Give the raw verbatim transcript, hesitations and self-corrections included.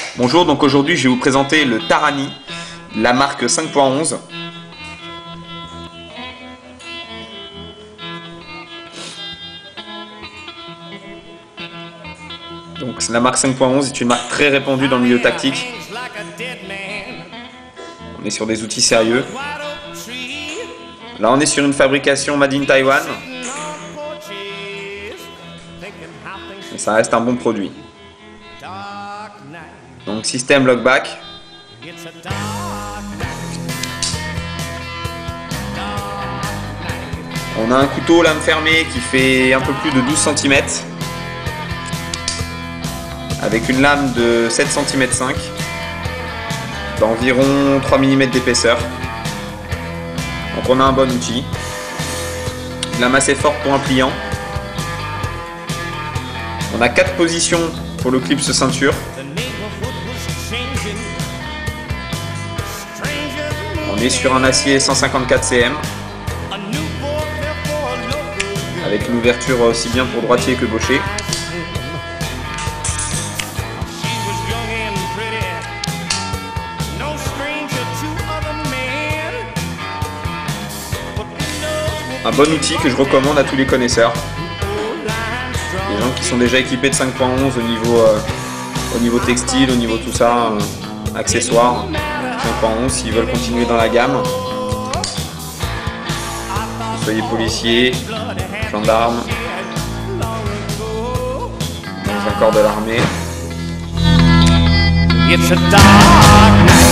Bonjour, donc aujourd'hui je vais vous présenter le Tarani, la marque cinq point onze. Donc la marque cinq point onze est une marque très répandue dans le milieu tactique. On est sur des outils sérieux. Là on est sur une fabrication made in Taiwan. Mais ça reste un bon produit. Donc système lockback. On a un couteau lame fermée qui fait un peu plus de douze centimètres. Avec une lame de sept centimètres cinq. D'environ trois millimètres d'épaisseur. Donc on a un bon outil. Une lame assez forte pour un pliant. On a quatre positions pour le clip ceinture. On est sur un acier cent cinquante-quatre centimétres. Avec une ouverture aussi bien pour droitier que gaucher. Un bon outil que je recommande à tous les connaisseurs. Les gens qui sont déjà équipés de cinq point onze au niveau, euh, au niveau textile, au niveau tout ça, euh, accessoires. cinq point onze s'ils veulent continuer dans la gamme. Soyez policiers, gendarmes, dans un corps de l'armée.